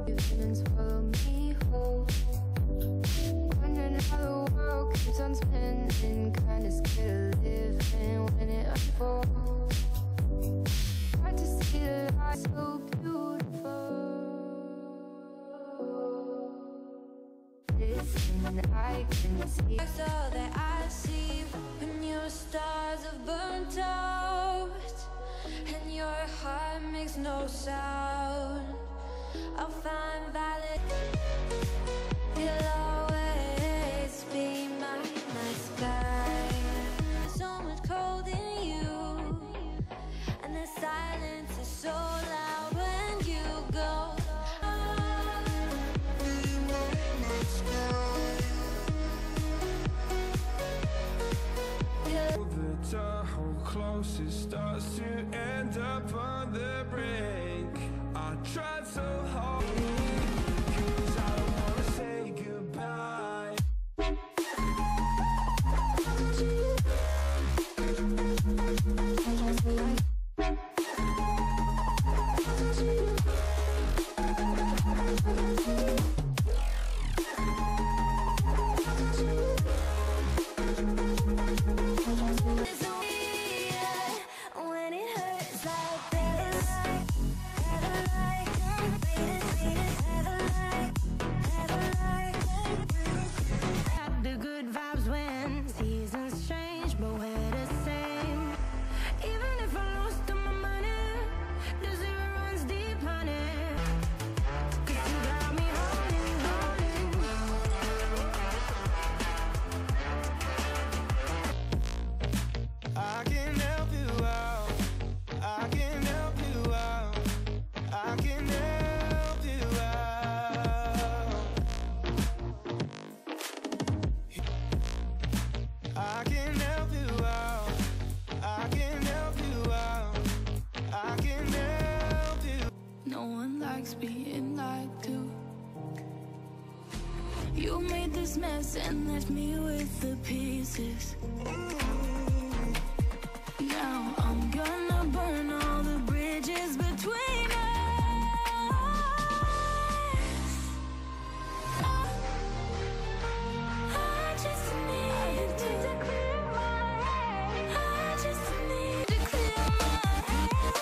Feelings follow me home, wondering how the world keeps on spinning. Kinda scared of living when it unfolds. Hard to see the light so beautiful. Listen, I can see That's all that I see when your stars have burnt out and your heart makes no sound. I'll find valid. You'll always be my sky. There's so much cold in you, and the silence is so loud when you go. The hold close, it starts to end up on the brink. I tried so hard, 'cause I don't wanna say goodbye. When it hurts like this, have a light, have a light, have a light. Got the good vibes when seasons change, but we're the same. Even if I lost all my money, the zero runs deep, honey. 'Cause you got me holding, holding. I can help you out, I can help you out, I can help you out. I can help you out, I can help you out, I can help you. no one likes being lied to. You made this mess and left me with the pieces. Now I'm gonna burn all the bridges between us. I just need to clear my head. I just need to clear my head.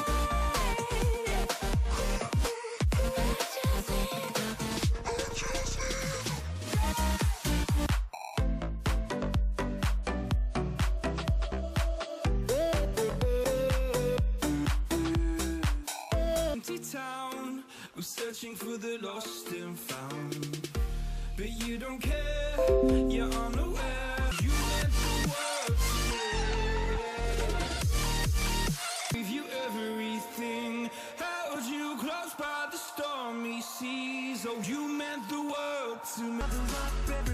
Empty town, I'm searching for the lost and found, but you don't care, you're unaware. You meant the world to me, gave you everything, held you close by the stormy seas. Oh, you meant the world to me.